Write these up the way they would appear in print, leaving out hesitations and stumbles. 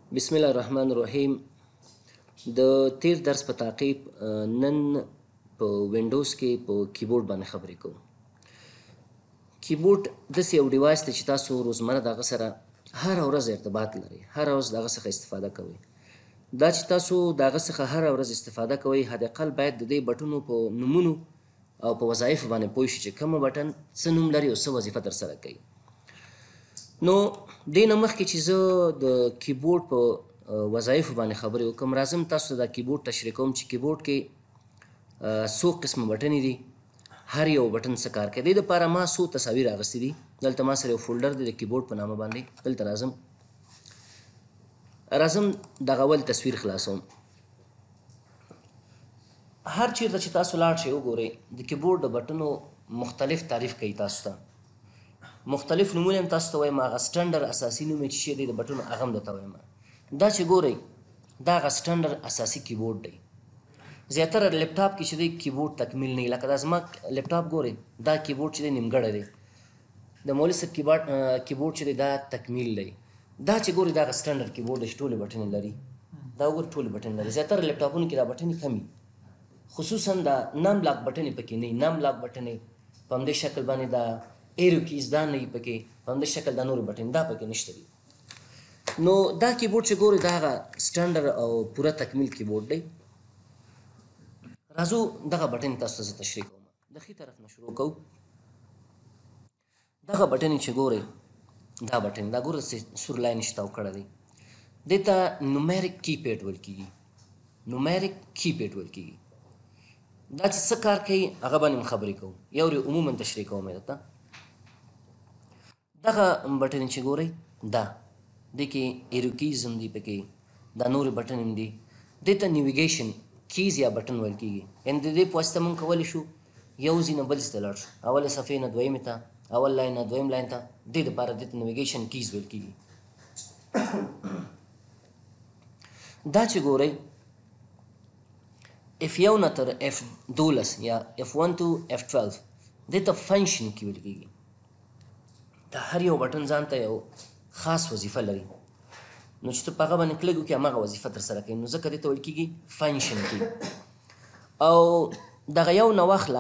بسم الله الرحمن الرحیم. د تیر درس په تعقیب نن په وینډوز کې په کیبورډ باندې خبرې کوو. کیبورډ داسې یو ډیوایس دی چې تاسو روزمره د هغه سره هره ورځ ارتباط لرئ، هره ورځ د هغه څخه استفاده کوئ. دا چې تاسو د هغه څخه هره ورځ استفاده کوئ، حداقل باید د دې بټنو په نومونو او په وظایفو باندې پوه شئ چې کومه بټن څه نوم لري او څه وظیفه ترسره کوي. نو دې نه مخکې چې زه د کیبورډ په وظایفو باندې خبرې وکړم، راځم تاسو ته د کیبورډ تشریح کوم چې کیبورډ کې څو قسمه بټنې دي، هر یو بټن څه کار کوي. دې دپاره ما څو تصاویر اخیستي دي. دلته ما سره یو فولډر دی د کیبورډ په نامه باندې. دلته راځم دغه اول تصویر خلاصوم. هر چیرته چې تاسو لاړ شئ وګورئ، د کیبورډ د بټنو مختلف تعریف کوي تاسو ته. مختلف نومونه هم تاسو ته وایم. هغه سټنډر اساسي نوم یې چې دی د بټنو هغه هم درته وایم. دا چې ګورئ دا هغه سټنډر اساسي کیبورډ دی. زیاتره لپټاپ کې چې دی کیبورډ تکمیل نه وي. لکه دا زما لپټاپ ګورئ، دا کیبورډ چې دی نیمګړی دی. د مولوي صاحب کیبورډ چې دی دا تکمیل دی. دا چې ګورئ دا هغه سټنډر کیبورډ دی چې ټولې بټنې لري. دا وګورئ ټولې بټنې لري. زیاتره لپټاپونو کې دا بټنې کمي، خصوصا دا نام لاک بټنې پکې نه وي. نام لاک بټنې په همدې شکل باندې دا ایرو کیز دا نه وي پکې، په همدې شکل دا نورې بټنې دا پکې نشته دي. نو دا کیبورډ چې ګورئ دا هغه سټنډر او پوره تکمیل کیبورډ دی. راځو دغه بټنې تاسو ته زه تشریح کوم. د ښي طرف نه شروع کوو. دغه بټنې چې ګورئ دا بټن دا ګوره سور لاین چې تاو کړی دی، دې ته نومیریک کیپیډ ویل کېږي. نومیریک کیپیډ ویل کېږي. دا چې څه کار کوي هغه باندې هم خبرې کوو. یو عموما تشریح کوم یې درته. دغه بټن چې ګورئ دا دې کې ایرو کیز هم دي پکې، دا نورې بټن هم دي. دې ته نیویګیشن کیز یا بټن ویل کېږي. یعنې د دې په واسطه موږ کولی شو یو ځای نه بل ځای ته لاړ شو، اولې صفحې نه دویمې ته، اول لاین نه دویم لاین ته. دې دپاره دې ته نیویګیشن کیز ویل کېږي. دا چې ګورئ F1 نه تر F12 یا F1 to F12 دې ته فنکشن کی ویل کېږي. دا هر یو بټن ځان ته یو خاص وظیفه لري. نو چې ته په هغه باندې کلیک وکړې هماغه وظیفه ترسره کوي. نو ځکه دې ته ویل کېږي فنکشن کی. او دغه یو نه واخله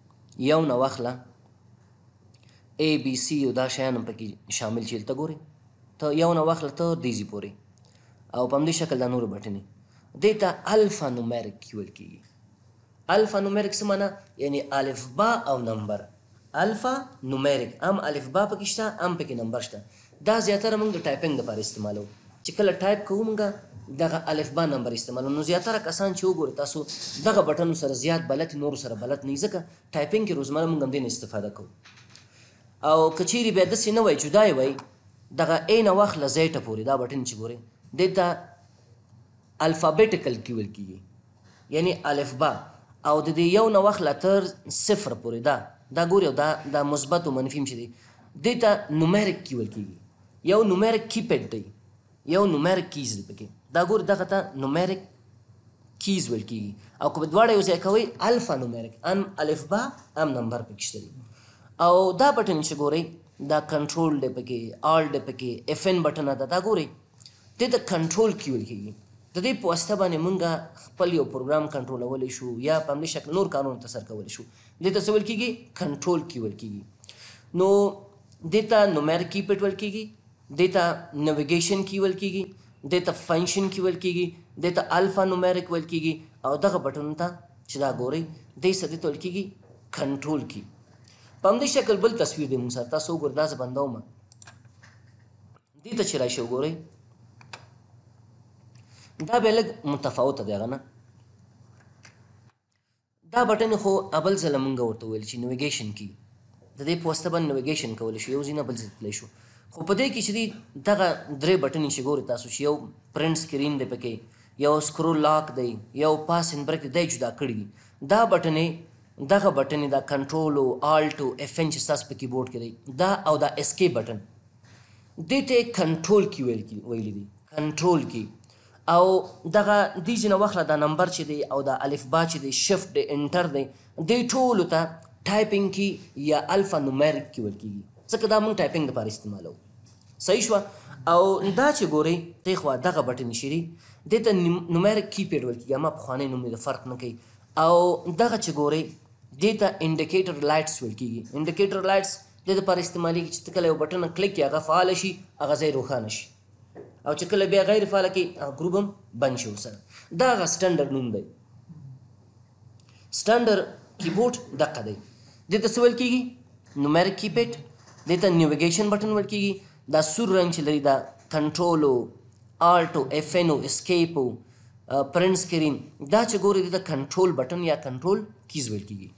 A B C او دا شیان هم پکې شامل چې دلته ګورئ. ته یو نه واخله تر دې ځای پورې، او په همدې شکل دا نورې بټنې. دې ته الفا نومیریک ویل کېږي. الفا نومیریک څه معنا؟ یعنې الفبا او نمبر. الفا نومیریک هم الفبا پکې شته، هم پکې نمبر شته. دا زیاتره موږ د ټایپنګ دپاره استعمالوو. چې کله ټایپ کوو موږ دغه الفبا نمبر استعمالوو. نو زیاتره کسان چې وګورئ تاسو دغه بټنو سره زیات بلد، نورو سره بلد نه وي، ځکه ټایپنګ کې روزمره موږ هم دې نه استفاده کوو. او که چیرې بیا داسې نه وای، جدا یې وای، دغه A نه واخله زیټه پورې دا بټن چې ګورئ دې ته الفابیټیکل کی ویل کېږي، یعنې الفبا. او د دې یو نه واخله تر صفر پورې دا ګورئ، دا مثبت او منفي چې دی دې ته نومیریک کی ویل کېږي. یو نومیریک کیپیډ دی، یو نومیریک کیز دی پکې. دا ګورئ دغه ته نومیریک کیز ویل کېږي. او که دواړه یو ځای کوئ الفا نومیریک، هم الفبا هم نمبر پکې شته دی. او دا بټن چې ګورئ دا کنټرول دی پکې، آل دی پکې، FN بټنه ده. دا ګورئ دې ته کنټرول کی ویل کېږي. د دې په واسطه باندې موږ خپل یو پروګرام کنټرولولی شو، یا په همدې شکل نور کارونه ترسره کولی شو. دې ته څه ویل کېږي؟ کنټرول کی ویل کېږي. نو دې ته نومیریک کیپیډ ویل کېږي، دې ته نیویګیشن کی ویل کېږي، دې ته فنکشن کی ویل کېږي، دې ته الفا نومیریک ویل کېږي. او دغه بټنو ته چې دا ګورئ دې څه دې ته ویل کېږي؟ کنټرول کی. په همدې شکل بل تصویر دی موږ سره. تاسو وګورئ دا زه بندوم. دې ته چې راشئ وګورئ دا بیا لږ متفاوته دی هغه نه. دا بټن خو اول ځله موږ ورته ویل چې نیویګیشن کی. د دې په واسطه باندې نیویګیشن کولی شو، یو ځای نه بل ځای تللی شو. خو په دې کې چې دی دغه درې بټنې چې ګورئ تاسو چې یو پرنټ سکرین دی پکې، یو سکرول لاک دی، یو پاس ان بریک دی، جدا کړي دي. دا بټنې دغه بټنې دا کنټرول او آلټ او FN چې ستاسو په کیبورډ کې دی دا، او دا اسکیپ بټن دې ته کنټرول کی ویلي دي. کنټرول کی. او دغه دې ځای نه واخله دا نمبر چې دی او دا الفبا چې دی، شفټ دی، انټر دی، دې ټولو ته ټایپنګ کی یا الفا نومیریک کی ویل کېږي. ځکه دا موږ ټایپنګ دپاره استعمالوو. صحیح شوه. او دا چې ګورئ دې خوا دغه بټن چې دي دې ته نومیرک کیپیډ ویل کېږي ما پخوانی نوم دی فرق نه کوي او دغه چې ګورئ دې ته انډیکیټر لایټس ویل کېږي انډیکیټر لایټس دې دپاره استعمالیږي چې ته کله یو بټن کلیک کړې هغه فعاله شي هغه ځای روښانه شي او چې کله بیا غیر فعاله کړي هغه ګروپ هم بند شي ورسره دا هغه سټنډرډ نوم دی سټنډرډ کیبورډ دقه دی دې ته څه ویل کېږي نومیرک کیپیډ دې ته نیویګیشن بټن ویل کېږي دا سور رنګ چې لري دا کنټرول او آلټ او اف ان او اسکیپ او پرنټ سکرین دا چې ګورئ دې ته کنټرول بټن یا کنټرول کیز ویل کېږي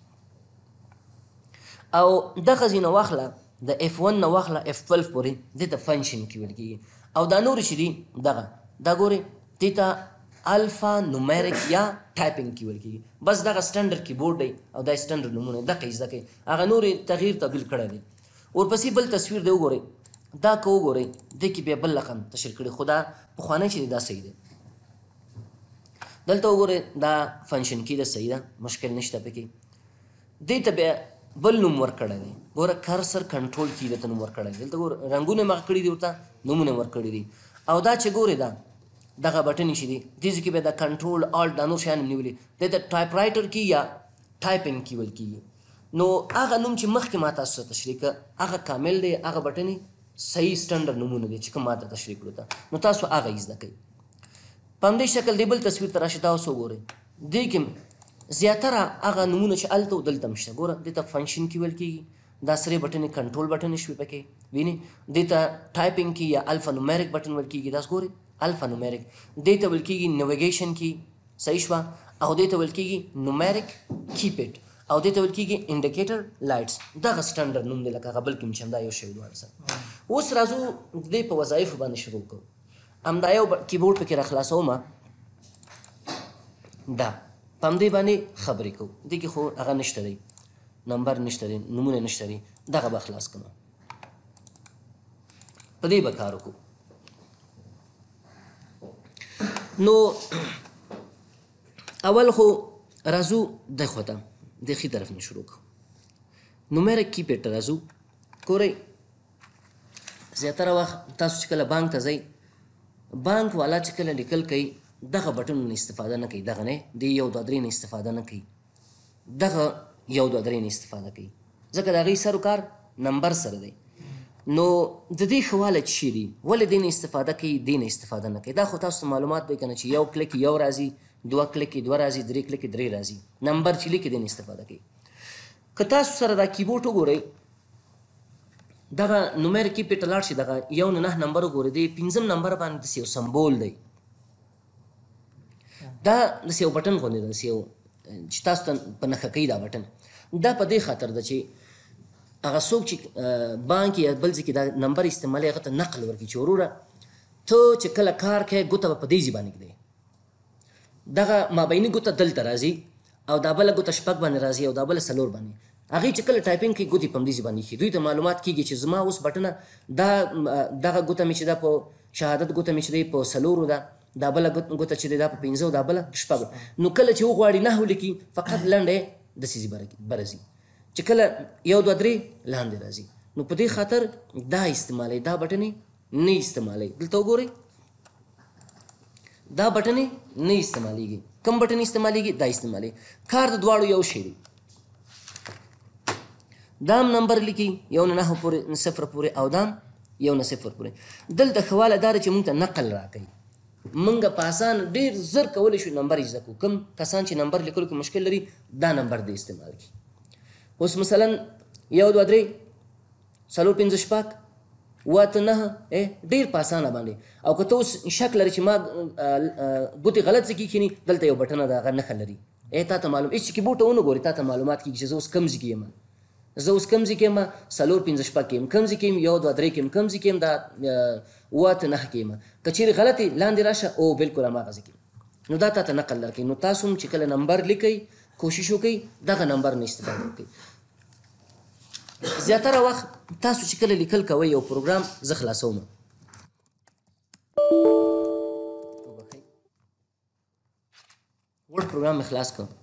او دغه ځای نه واخله د F1 نه واخله F12 پورې دې ته فنکشن کې ویل کېږي او دا نور چې دي دغه دا ګورئ دې ته الفا نومیرک یا ټایپینګ کې ویل کېږي بس دغه سټنډرډ کیبورډ دی او دا سټنډرډ نومونه دغه یې زده کوئ هغه نور یې تغییر تبدیل کړی دی ورپسې بل تصویر دی وګورئ دا که وګورئ دې کې بیا بل رقم تشریح کړی خو دا پخوانی چې دی دا صحیح دی دلته وګورئ دا فنکشن کې ده صحیح ده مشکل نشته پکې دې ته بیا بل نوم ورکړی دی ګوره کرسر کنټرول کی دته نوم ورکړی دی دلته ګوره رنګونه مخ کړي دي ورته نومونه ورکړي دي او دا چې ګورئ دا دغه بټن چې دی دې کې بیا د کنټرول آلټ دا نور شیان نیولي دې ته ټایپ رایټر کی یا ټایپینګ کی ویل کېږي نو هغه نوم چې مخکې ما تاسو ته تشریح کړه هغه کامل دی هغه بټن صحیح سټنډرډ نومونه دي چې کوم ما ته تشریح کړو ته نو تاسو هغه یې زده کوئ په همدې شکل دی بل تصویر ته راشئ دا اوس وګورئ دې کې زیاتره هغه نومونه چې هلته او دلته هم شته ګوره دې ته فنکشن کې ویل کېږي دا سرې بټنې کنټرول بټنې شوي پکې وینې دې ته ټایپینګ کې یا الفا نومیرک بټن ویل کېږي داس ګورئ الفا نومیرک دې ته ویل کېږي نیویګیشن کې صحیح شوه او دې ته ویل کېږي نومیرک کیپیډ او دې ته ویل کېږي انډیکیټر لایټس دغه سټنډرډ نوم دی لکه هغه بل کې هم چې همدا یو شی دواړه سره اوس راځو دې په وظایفو باندې شروع کوو همدا یو کیبورډ پکې راخلاصوم دا په همدې باندې خبرې کوو دې کې خو هغه نشته دی نمبر نشته دی نومونه نشته دی دغه به خلاص کړم په دې به کار وکړو نو اول خو راځو د خواته د ښي طرف نه شروع کوو نومیرک کیپیډ ته راځو ګورئ زیاتره وخت تاسو چې کله بانک ته ځئ بانک والا چې کله لیکل کوي دغه بټنو نه استفاده نه کوي دغه نه د 1 2 3 نه استفاده نه کوي دغه 1 2 3 نه استفاده کوي ځکه د هغې سر کار نمبر سره دی نو د دې ښه والی څه شي دي ولې دې نه استفاده کوي دې نه استفاده نه کوي دا خو تاسو ته معلومات دی که نه چې یو کلیک یو راځي 2 کلیک 2 راځي 3 کلیک 3 راځي نمبر چې لیکي دې نه استفاده کوي که تاسو سره دا کیبورډ وګورئ دغه نومیرک کیپیډ ته لاړ شي دغه 1 نه 9 نمبر وګورئ د 5 نمبر باندې داسې یو سمبول دی دا داسې یو بټن غوندې ده داسې یو چې تاسو ته په نښه کوي دا بټن دا په دې خاطر ده چې هغه څوک چې بانک یا بل ځای کې دا نمبر استعمالوي هغه ته نقل ورکړي چې وروره ته چې کله کار کوې ګوته به په دې ځای باندې ږدې دغه مابیني ګوته دلته راځي او دا بله ګوته شپږ باندې راځي او دا بله 4 باندې هغې چې کله ټایپینګ کوي ګوتې په همدې ځای باندې ایښي دوی ته معلومات کېږي چې زما اوس بټنه دغه ګوته مې چې ده په شهادت ګوته مې چې دی په 4 ده دا بله ګوته چې دی دا په 5 دا بله 6 نو کله چې وغواړي نحو لیکي فقط لنډه داسې ځای برځي چې کله 1 2 3 لاندې راځي نو په دې خاطر دا استعمالوي دا بټنې نه استعمالوي دلته وګورئ دا بټنې نه استعمالیږي کوم بټن استعمالیږي دا استعمالوي کار د دواړو یو شی دی دام نمبر لیکي 1 نه 9 پورې 0 پورې او دام 1 نه 0 پورې دلته ښه والی دا چې موږ ته نقل راکوي موږ په اسان ډېر زر کولی شو نمبر یې زده کړو کوم کسان چې نمبر لیکلو کې مشکل لري دا نمبر دې استعمال کړي اوس مثلا 1 2 3 4 5 6 واته نه ډېر په اسانه باندې او که ته اوس شک لري چې ما ګوتې غلط ځای کې کښېني دلته یو بټنه د هغه نښه لري تا ته معلوم هېڅ چې کیبورډ ته ونه ګورې تا ته معلومات کېږي چې زه اوس کوم ځای کې یم زه اوس کوم ځای کې یم 4 5 6 کې یم کوم ځای کې یم 1 2 3 کې یم کوم ځای کې یم دا واته نه کې یم که چېرې غلطې لاندې راشه او بالکل هماغه ځای کې نو دا تا ته نقل درکوي نو تاسو هم چې کله نمبر لیکئ کوشش وکئ دغه نمبر نه استفاده وکئ زیاتره وخت تاسو چې کله لیکل کوئ یو پروګرام زه خلاصوم ورډ پروګرام مې خلاص کړ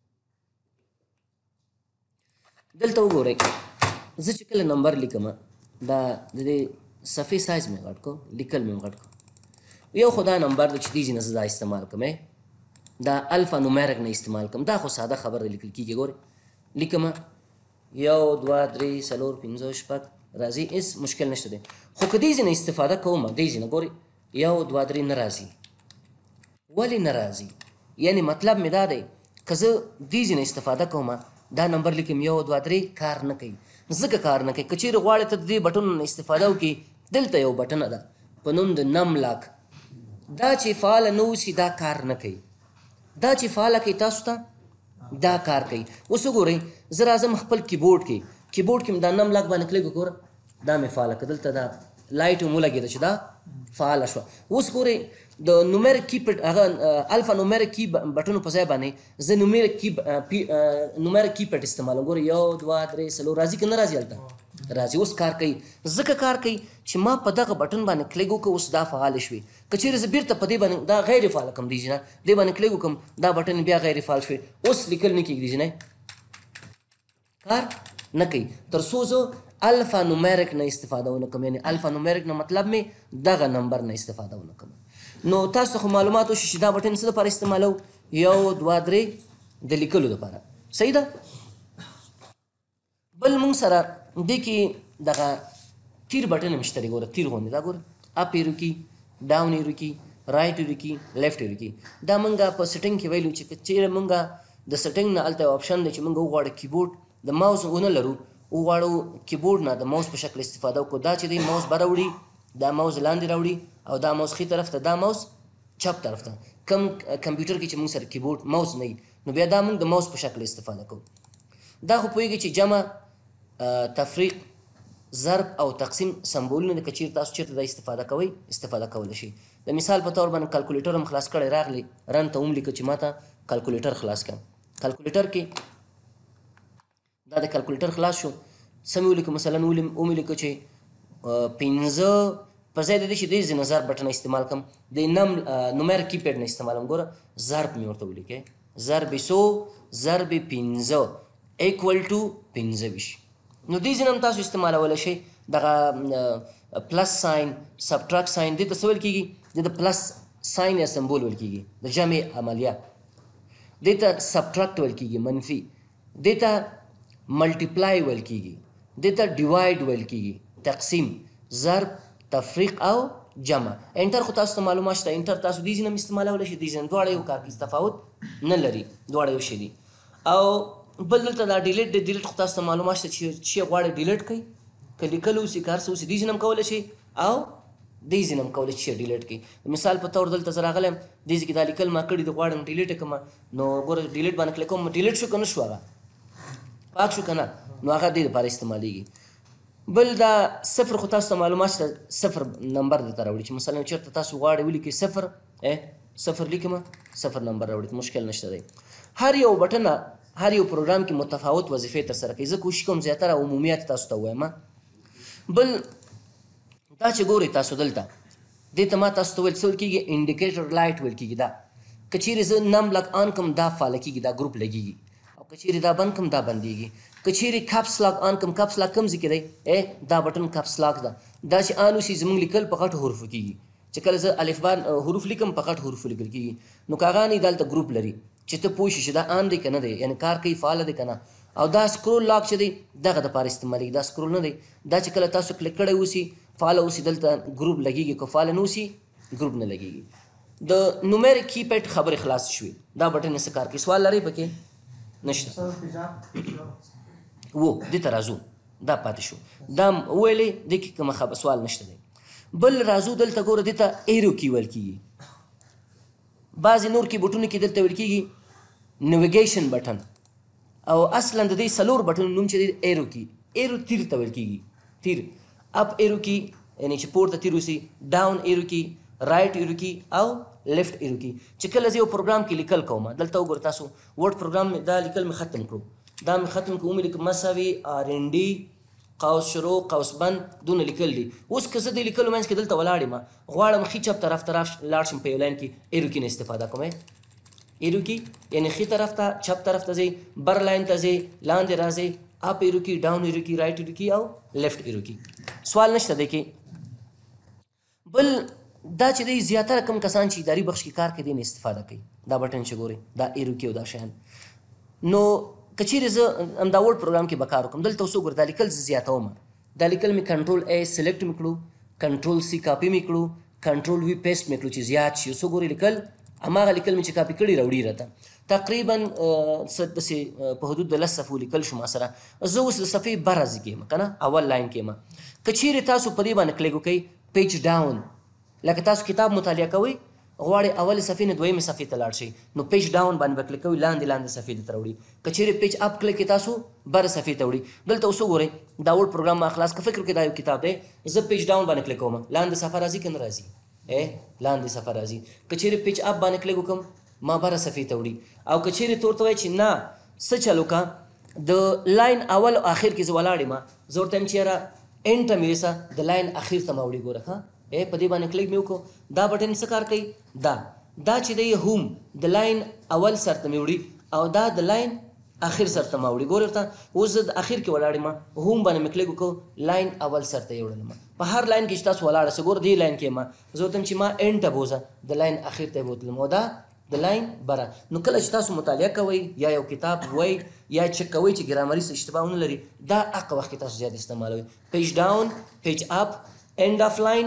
دلته وګورئ زه چې کله نمبر لیکم دا د دې صفحې سایز مې غټ کو لیکل مې غټ کو یو خو دا نمبر د چې دې نه زه دا استعمال کوم دا الفا نومیرک نه استعمال کوم دا خو ساده خبر دی لیکل کېږي ګورې لیکم 1 2 3 4 5 6 راځي هېڅ مشکل نشته دی خو که دې ځینې استفاده کوم دې ځینې ګورې 1 2 3 نه راځي ولې نه راځي یعنی مطلب مې دا دی که زه دې ځینې استفاده کوم دا نمبر لیکم 1 2 3 کار نه کوي ځکه کار نه کوي که چیرې غواړې ته د دې بټنو نه استفاده وکړي دلته یو بټنه ده په نوم د نم لاک دا چې فعاله نه اوسي دا کار نه کوي دا چې فعاله کوي تاسو ته دا کار کوي اوس وګورئ زه راځم خپل کیبورډ کې مې دا نم لاک باندې کلیک وګوره دا مې فعاله کړه دلته دا لایټ مو لګېده چې دا فعاله شوه اوس ګورئ د نومیرک کی هغه الفا نومیرک کی بټنو په ځای باندې زه نومیرک کی پټ استعمالوم ګورئ 1 2 3 4 راځي که نه راځي هلته راځي اوس کار کوي ځکه کار کوي چې ما په دغه بټن باندې کلیک وکړه اوس دا فعال شوي که چیرې زه بیرته په دې باندې دا غیر فعاله کړم دې نه دې باندې کلیک وکړم دا بټن بیا غیر فعال شوي اوس لیکل نه کېږي نه کار نه کوي تر څو زه الفا نومیرک نه استفاده ونه کوم یعنی الفا نومیرک نه مطلب مې دغه نمبر نه استفاده ونه کوم نو تاسو خو معلومات وشي چې دا بټن څه دپاره استعمالوو 1 2 3 د لیکلو دپاره صحیح ده بل مونږ سره دې کې دغه تیر بټن هم شته دی ګوره تیر غوندې دا ګوره اپ ایرو کی ډاون ایرو کی رایټ ایرو کی لیفټ ایرو کی دا مونږ په سیټینګ کې ویلو چې چیرې مونږ د سیټینګ نه هلته آپشن دی چې مونږ وغواړو کیبورډ د ماوس ونه لرو وغواړو کیبورډ نه د ماوس په شکل استفاده وکړو دا چې دی ماوس به راوړي دا ماوس لاندې راوړي او دا ماوس ښي طرف ته دا ماوس چپ طرف ته کم کمپیوټر کې چې مونږ سره کیبورډ ماوس نه وي نو بیا دا مونږ د ماوس په شکل استفاده کوو دا خو پوهېږي چې جمع تفریق ضرب او تقسیم سمبولونه د که چیرې تاسو چیرته دا استفاده کوئ استفاده کولی شي د مثال په طور باندې کلکولیټر هم خلاص کړی راغلی رن ته وملیکه چې ما ته کلکولیټر خلاص کړم کلکولیټر کې دا د کلکولیټر خلاص شو څه مې ولیکه مثلا ومې لیکه چې 15 په ځای د دې چې دې ځینې ضرب بټن استعمال کړم د نومیرک کیپیډ نه استعمالوم ګوره ضرب مې ورته ولیکې ضرب 100 ضرب 15 ایکول ټو 25 نو دې ځینې هم تاسو استعمالولی شئ دغه پلس ساین سبټراکټ ساین دې ته څه ویل کېږي د پلس ساین یا سمبول ویل کېږي د جمع عملیه دې ته سبټراکټ ویل کېږي منفي دې ته ملټیپلای ویل کېږي دې ته ډیوایډ ویل کېږي تقسیم ضرب تفریق او جمع انټر خو تاسو ته معلومات شته انټر تاسو دې ځینې هم استعمالولی شئ دې ځینې دواړه یو کار کې تفاوت نه لري دواړه یو شی دي او بل دلته دا ډیلیټ دی ډیلیټ خو تاسو ته معلومات شته چې غواړئ ډیلیټ کړئ که لیکل اوسي کار څه اوسي دې ځینې هم کولی شئ او دې ځینې هم کولی شئ ډیلیټ کړئ مثال په طور دلته زه راغلی یم دې ځای کې دا لیکل ما کړي دي غواړم ډیلیټ یې کړم نو ګوره ډیلیټ باندې کلیک کوم ډیلیټ شو که نه شو هغه پاک شو که نه نو هغه دې لپاره استعمالیږي بل دا صفر خو تاسو ته معلومات شته صفر نمبر درته راوړي چې مثلا چېرته تاسو غواړئ ولیکئ صفر لیکم صفر نمبر راوړي مشکل نشته دی هر یو بټنه هر یو پروګرام کې متفاوت وظیفې ترسره کوي زه کوشش کوم زیاتره عمومیات تاسو ته ووایم بل دا چې ګورئ تاسو دلته دې ته ما تاسو ته ویل څه ویل کېږي انډیکیټر لایټ ویل کېږي دا که چیرې زه نم لاک آن کړم دا فعاله کېږي دا ګروپ لګېږي او که چیرې دا بند کړم دا بندېږي که چیرې کپس لاک آن کړم کپس لاک کوم ځای کې دی دا بټن کپس لاک ده دا چې آن وشي زموږ لیکل په غټو حروفو کېږي چې کله زه الفبا حروف لیکم په غټ حروفو لیکل کېږي نو که هغه نه دلته ګروپ لري چې ته پوه شي چې دا آن دی که نه دی یعنې کار کوي فعاله دی که نه او دا سکرول لاک چې دی دغه دپاره استعمالېږي دا سکرول نه دی دا چې کله تاسو کلیک کړی اوسي فعاله اوسي دلته ګروپ لګېږي که فعاله نه اوسي ګروپ نه لګېږي د نومیرک کیپیډ خبرې خلاص شوې دا بټن یې څه کار کوي سوال لرئ پکې نشته و دې ته راځو دا پاتې شو دا وویلې دې کې کومه سوال نشته دی بل راځو دلته ګوره دې ته ایرو کی ویل کېږي بعضې نور کیبورډونو کې دلته ویل کېږي نیویګیشن بټن او اصلا د دې څلور بټنو نوم چې دی ایرو کی ایرو تیر ته ویل کېږي تیر اپ ایرو کی یعنی چې پورته تیر اوسي ډاون ایرو کی رایټ ایرو کی او لیفټ ایرو کی چې کله زه یو پروګرام کې لیکل کوم دلته وګوره تاسو ورډ پروګرام دا لیکل مې ختم کړو دا مې ختم کړو مې لیکم مساوي آر ان ډي قوس شروع قوس بند دونه لیکل دي اوس که زه د لیکلو منځ کې دلته ولاړ یم غواړم ښي چپ طرف ته لاړ شم په یو لاین کې ایرو کی نه استفاده کوم ایرو کی یعنی ښي طرف ته چپ طرف ته ځئ بر لاین ته ځئ لاندې راځئ اپ ایرو کی ډاون ایرو کی رایټ ایرو کی او لیفټ ایرو کی سوال نشته دی کې. بل دا چې دی زیاتره کم کسان چې اداري بخش کې کار کوي دی نه استفاده کوي. دا بټن چې ګورئ دا ایرو کې او دا شیان. نو که چیرې زه همدا ورډ پروګرام کې به کار وکړم دلته اوس وګوره دا لیکل زه زیاتوم. دا لیکل مې کنټرول A سلیکټ مې کړو، کنټرول C کاپي مې کړو، کنټرول V پیسټ مې کړو چې زیات شي. اوس وګورئ لیکل هماغه لیکل مې چې کاپي کړي راوړي راته تقریبا داسې په حدود د 10 صفحو لیکل شو ما سره. زه اوس د صفحې بره ځای کې یم که نه اول لاین کې یم. که چیرې تاسو په دې باندې کلیک وکئ پیج ډاون لکه تاسو کتاب مطالعه کوئ غواړئ اولې صفحې نه دویمې صفحې ته لاړ شئ نو پیج ډاون باندې به کلیک کوئ لاندې صفحې ته راوړي. که چیرې پیج اپ کلیک کړئ تاسو بره صفحې ته وړي. دلته اوس وګورئ دا ورډ پروګرام ما خلاص که فکر وکړئ دا یو کتاب دی زه پیج ډاون باندې کلیک کوم لاندې صفحه راځي که نه راځي لاندې صفحه راځي. که چیرې پیج اپ باندې کلیک وکړم ما بره صفحې ته وړي. او که چیرې ته ورته وایي چې نه څه چل وکړه د لاین اول او آخر کې زه ولاړ یم زه ورته یم چې یاره اینډ ته مې یوسه د لاین اخر ته ما وړي. ګوره ښه په دې باندې کلیک مې وکړو دا بټن څه کار کوي دا چې دی هوم د لاین اول سر ته مې وړي او دا د لاین اخر سر ته ما وړي. ګورئ ورته اوس زه د اخر کې ولاړ یم هوم باندې مې کلیک وکړو لاین اول سر ته یې وړلم. په هر لاین کې چې تاسو ولاړه سئ ګوره دې لاین کې یم زه ورته یم چې ما اینډ ته بوځه د لاین اخر ته یې بوتلم او دا د لاین بره. نو کله چې تاسو مطالعه کوئ یا یو کتاب وایئ یا چک کوئ چې ګرامري څه اشتباه ونه لري دا هغه وخت کې تاسو زیات استعمالوئ. پیج ډاون، پیج اپ، اینډ اف لاین،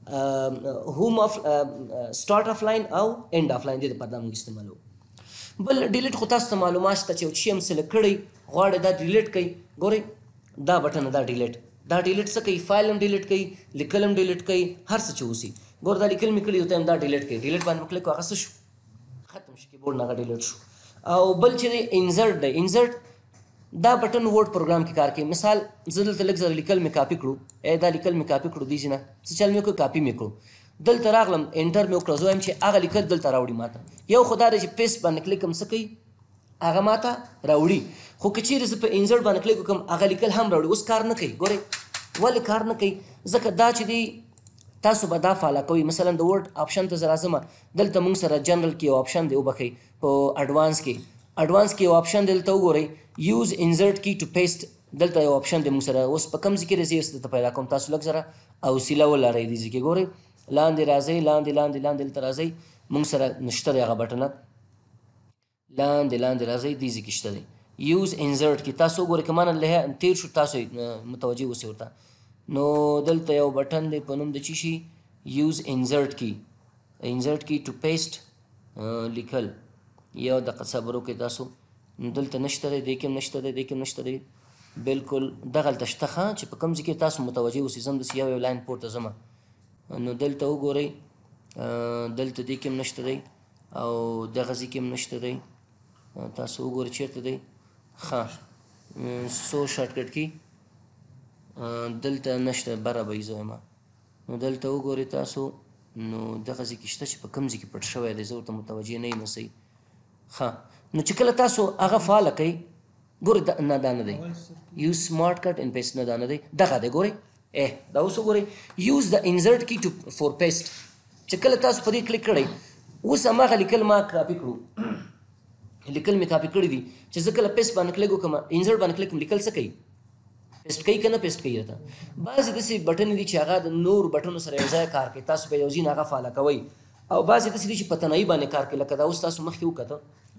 هوم اف سٹارټ اف لاین او اینډ اف لاین دې دپاره دا موږ استعمالوو. بل ډیلیټ خو تاسو ته معلومات شته چې یو شي هم سلیکټ کړئ غواړئ دا ډیلیټ کړئ ګورئ دا بټن دا ډیلیټ څه کوي فایل هم ډیلیټ کوي لیکل هم ډیلیټ کوي هر څه چې اوسي. ګوره دا لیکل مې کړي ورته هم دا ډیلیټ کوي ډیلیټ باندې مې کلیک کړو هغه څه شو ختم شو کیبورډ نه هغه ډیلیټ شو. او بل چې دی انزرټ دی انزرټ دا بټن ورډ پروګرام کې کار کوي. مثال زه دلته لږ زره لیکل مې کاپي کړو دا لیکل مې کاپي کړو دې ځای نه څه چل مې وکړو کاپي مې کړو دلته راغلم انټر مې وکړه زه وایم چې هغه لیکل دلته راوړي ماته. یو خو دا دی چې پیسټ باندې کلیک کوم څه کوي هغه ماته راوړي. خو که چیرې زه په انزرټ باندې کلیک وکړم هغه لیکل هم راوړي. اوس کار نه کوي ګورئ ولې کار نه کوي ځکه دا چې دی تاسو به دا فالو کوئ. مثلا د ورډ آپشن ته زه راځم دلته موږ سره جنرل کې یو آپشن دی وبښئ په اډوانس کې یو آپشن دی دلته وګورئ یوز انزرټ کی ټو پیسټ دلته یو آپشن دی موږ سره اوس په کوم ځای کې راځي اوس دلته پیدا کوم تاسو لږ زره حوصله ولرئ دې ځای کې ګورئ لاندې راځئ لاندې دلته راځئ موږ سره نشته دی هغه بټنه لاندې راځئ دې ځای کې شته دی یوز انزرټ کې تاسو وګورئ که مانه تیر شو تاسو متوجه اوسئ ورته. نو دلته یو بټن دی په نوم د چی شي یوز انزرټ کی ټو پیسټ لیکل یو دقیقه صبر وکړئ تاسو دلته نشته دی دې کې هم نشته دی بالکل دغلته شته ښه چې په کوم ځای کې تاسو متوجه اوسئ زه هم داسې یو لاین پورته ځمه نو دلته وګورئ دلته دې کې هم نشته دی او دغه ځای کې هم نشته دی تاسو وګورئ چیرته دی ښه سو شارټکټ کې دلته نشته بره به یې زه وایم نو دلته وګورئ تاسو نو دغه ځای کې شته چې په کوم ځای کې پټ شوی دی زه ورته متوجه نه یم صحیح ښه نو چې کله تاسو هغه فعاله کوئ ګورئ نه دا نه دی یوز سمارټ کټ ان پیسټ نه دا نه دی دغه دی ګورئ دا اوس وګورئ یوز د انزرټ کی فور پیسټ چې کله تاسو په دې کلیک کړئ اوس هماغه لیکل ما کاپي کړو لیکل مې کاپي کړي دي چې زه کله پیسټ باندې کلیک وکړم انزرټ باندې کلیک لیکل څه کوي پیسټ کوي که نه پیسټ کوي راته بعضې داسې بټن دي چې هغه د نور بټنو سره یو ځای کار کوي تاسو به یو ځای نه هغه فعاله کوئ او بعضې داسې دي چې په تنهایي باندې کار کوي لکه دا اوس تاسو مخکې وکته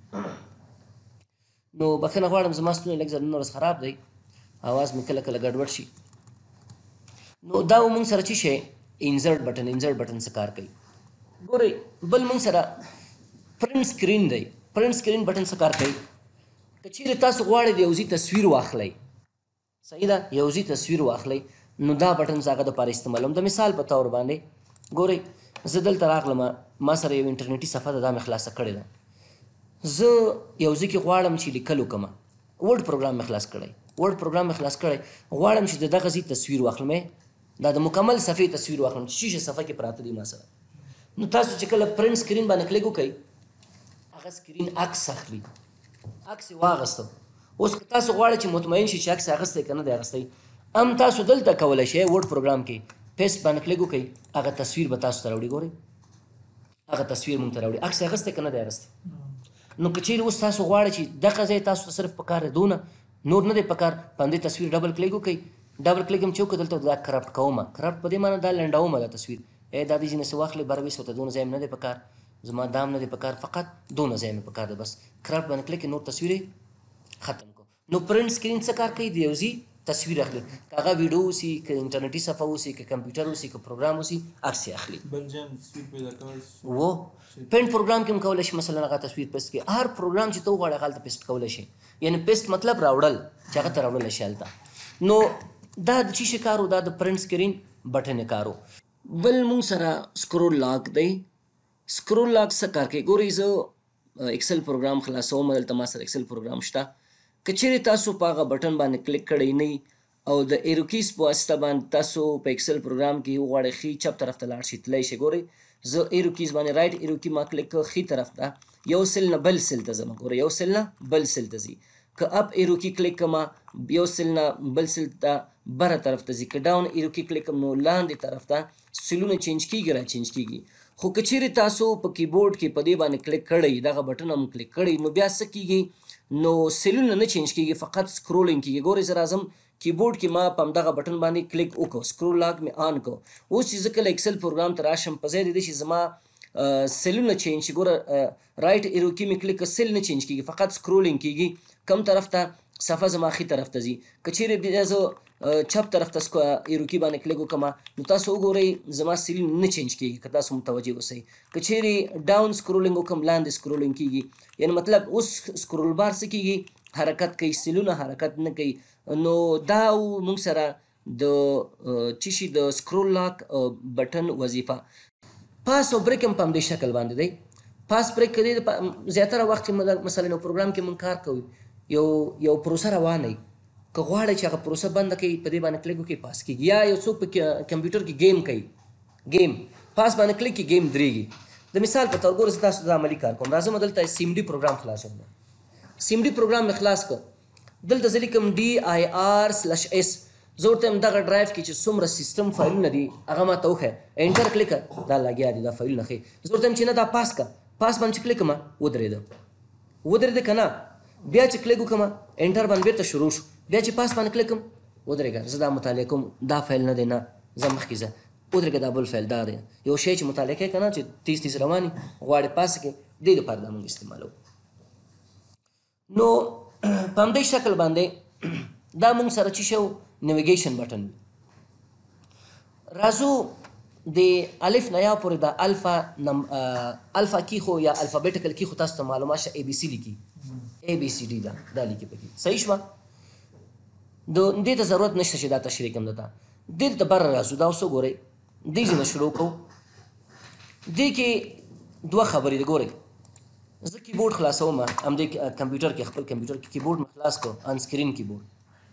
نو بخښنه غواړم زما ستونی لږ زر نن ورځ خراب دی اواز مې کله ګډوډ شي نو دا موږ سره چې شی انزرټ بټن څه کار کوي ګورئ بل موږ سره پرنټ سکرین دی پرنټ سکرین بټن څه کار کوي که چیرې تاسو غواړئ د یو ځای تصویر واخلئ صحیح ده یو ځای تصویر واخلئ نو دا بټن زه هغه دپاره استعمالوم د مثال په طور باندې ګورئ زه دلته راغلم ما سره یو انټرنیټي صفحه ده دا مې خلاصه کړې ده زه یو ځای کې غواړم چې لیکل وکړم ورډ پروګرام مې خلاص کړی غواړم چې د دغه ځای تصویر واخلم دا د مکمل صفحې تصویر واخلم چې شیشه صفحه کې پراته دي ما سره نو تاسو چې کله پرنټ سکرین باندې کلیک وکئ هغه سکرین عکس اخلي عکس یې واغسته اوس که تاسو غواړئ چې مطمئن شي چې عکس اخیستی که نه دی اخیستی هم تاسو دلته کولی شئ ورډ پروګرام کې پیسټ باندې کلیک وکئ هغه تصویر به تاسو ته راوړي ګورئ هغه تصویر موږ ته راوړي عکس یې اخیستی که نه دی اخیستی نو که چیرې اوس تاسو غواړئ چې دغه ځای تاسو ته صرف پکار دی دونه نور نه دی پکار په همدې تصویر ډبل کلیک وکئ ډبل کلیک هم چې وکړو دلته دا کرپټ کومه کرپټ په دې معنی دا لنډومه دا تصویر دا دې ځینې څه واخلې بر ویسو ته دونه ځای نه دی په کار زما دام نه دی په کار فقط دونه ځای مې په کار دی بس کرپټ باندې کلیک نور تصویر ختم کو نو پرنټ سکرین څه کار کوي د یو ځي تصویر اخلي که هغه ویډیو اوسي که انټرنیټي صفحه اوسي که کمپیوټر اوسي که پروګرام اوسي عکس یې اخلي و پینټ پروګرام کې هم کولی شي مثلا هغه تصویر پیسټ کړي هر پروګرام چې ته وغواړې هغه هلته پیسټ کولی شي یعنې پیسټ مطلب راوړل چې هغه ته راوړلی شي هلته نو دا د چی شي کار و دا د پرنټ سکرین بټن کار و بل مونږ سره سکرول لاک دی سکرول لاک څه کار کوي ګورئ زه ایکسل پروګرام خلاصوم دلته ما سره ایکسل پروګرام شته که چیرې تاسو په هغه بټن باندې کلیک کړی نه او د ایروکیز په واسطه باندې تاسو په ایکسل پروګرام کې وغواړئ ښي چپ طرف ته لاړ شئ تللی شئ ګورئ زه ایروکیز باندې رایټ ایروکي ما کلیک کړ ښي طرف ته یو سل نه بل سل ته ځم ګورئ یو سل نه بل سل ته ځي که اپ ایروکي کلیک کړم یو سل نه بل سل ته بره طرف ته ځي که ډاون ایروکي کلیک کړم نو لاندې طرف ته سلونه چینج کیږي را چینج کیږي خو که چیرې تاسو په کیبورډ کې په دې باندې کلیک کړئ دغه بټن هم کلیک کړئ نو بیا څه کیږي نو سلونه نه چینج کیږي فقط سکرولینګ کیږي ګورئ زه راځم کیبورډ کې ما په همدغه بټن باندې کلیک وکړو سکرول لاک مې آن کړو اوس چې زه کله ایکسل پروګرام ته راشم په ځای د دې چې زما سلونه چینج شي ګوره رایټ ایرو کې مې کلیک سل نه چینج کیږي فقط سکرولینګ کیږي کم طرف ته صفحه زما ښي طرف ته ځي که چیرې بیا زه چپ طرف ته ایروکي باندې کلیک وکړم نو تاسو وګورئ زما سیلین نه چینج کیږي که تاسو متوجه اوسئ که چیرې ډاون سکرولینګ وکړم لاندې سکرولینګ کیږي یعنې مطلب اوس سکرول بار څه کیږي حرکت کوي سیلونه حرکت نه کوي نو دا موږ سره د چې شي د سکرول لاک بټن وظیفه پاس او بریک هم په همدې شکل باندې دی پاس بریک کدی زیاتره وخت مثلا یو پروګرام کې موږ کار کوو یو پروسه روانه وي که غواړئ چې هغه پروسه بنده کړئ په دې باندې کلیک وکړئ پاس کېږي یا یو څوک په کمپیوټر کې گیم کوي گیم پاس باندې کلیک کې گیم درېږي د مثال په توګه ګوره زه تاسو ته عملي کار کوم راځم دلته سیم ډي پروګرام خلاصوم سیم ډي پروګرام مې خلاص کړ دلته زه لیکم DIR/S زه ورته یم دغه ډرایو کې چې څومره سیسټم فایلونه دي هغه ماته وښیه انټر کلیک دا لګیا دي دا فایلونه ښیي زه ورته یم چې نه دا پاس کړه پاس باندې چې کلیک کړم ودرېده که نه بیا چې کلیک وکړم انټر باندې بیرته شروع شو بیا چې پاس باندې کلیک کوم ودرېږه زه دا مطالعه کوم دا فایل نه دی نه زه مخکې ځه ودرېږه دا بل فایل دا دی یو شی چې مطالعه کوې که نه چې تیز روان وي غواړې پاس کړې دې دپاره دا موږ استعمالوو نو په همدې شکل باندې دا موږ سره چې شو نیویګیشن بټن راځو د الف نه یا پورې د الفا کی خو یا الفابیټیکل کی خو تاسو ته معلومه شته اے بی سی لیکي اے بی سی ډي دا لیکي پکې صحیح شوه دې ته ضرورت نشته چې دا تشریح کوم دته دې ته بره راځو دا اوس وګورئ دې ځای نه شروع کوو دې کې دوه خبرې دي ګورئ زه کیبورډ خلاصوم همدې کمپیوټر کې خپل کمپیوټر کې کیبورډ مې خلاص کړو آن سکرین کیبورډ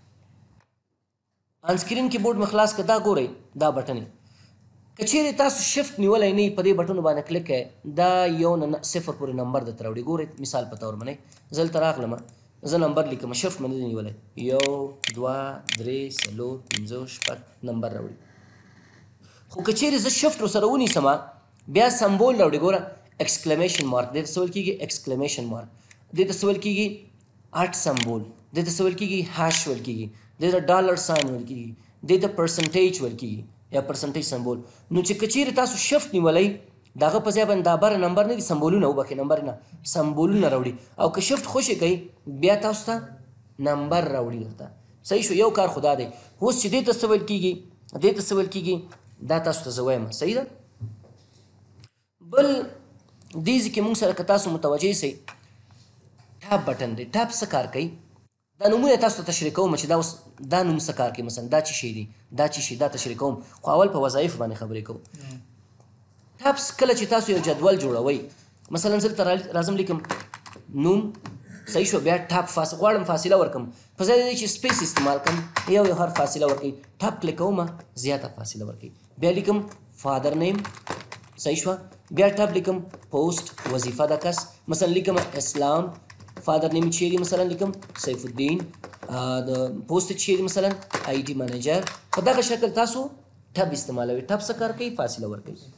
آن سکرین کیبورډ مې خلاص کړ دا ګورئ دا بټن که چیرې تاسو شفټ نیولی نه په دې بټنو باندې کلیک کوئ دا یو نه صفر پورې نمبر درته راوړي ګورئ مثال په طور باندې زه دلته راغلم زه نمبر لیکم شفټ مې نه دی نیولی 1 2 3 4 5 6 نمبر راوړي خو که چیرې زه شفټ ورسره ونیسم بیا سمبول راوړي ګوره ایکسکلیمیشن مارک دې ته څه ویل کېږي ایکسکلیمیشن مارک دې ته څه ویل کېږي آټ سمبول دې ته څه ویل کېږي هاش ویل کېږي دې ته ډالر ساین ویل کېږي دې ته پرسنټیج ویل کېږي یا پرسنټیج سمبول نو چې که چیرې تاسو شفټ نیولی د هغه په ځای باندې دا بره نمبر نه دي سمبولونه وبخښئ نمبر نه سمبولونه راوړي او که شفټ خوشې کوئ بیا تاسو ته نمبر راوړي درته صحیح شو یو کار خو دا دی اوس چې دې ته څه ویل کېږي دې ته څه ویل کېږي دا تاسو ته زه وایم صحیح ده بل دې ځای کې مونږ سره که تاسو متوجه سئ ټاپ بټن دی ټاپ څه کار کوي دا نومونه تاسو ته تشریح کوم چې دا اوس دا نوم څه کار کوي مثلا دا چې شی دی دا چې شی دا تشریح کوم خو اول په وظایف باندې خبرې کوو ټاپس کله چې تاسو یو جدول جوړوئ مثلا زه دلته راځم لیکم نوم صحیح شو بیا ټاپ غواړم فاصله ورکړم په ځای چې سپیس استعمال کړم یو هر فاصله ورکړئ ټاپ کلیک کوم زیاته فاصله ورکړئ بیا لیکم فادر نیم صحیح شوه بیا ټاپ لیکم پوسټ وظیفه د کس مثلا لیکم اسلام فادر نیم چی دی مثلا لیکم سیف الدین د پوسټ چی دی مثلا آی ټي منیجر په دغه شکل تاسو ټب استعمالوي ټب څه کار کوي فاصله ورکوي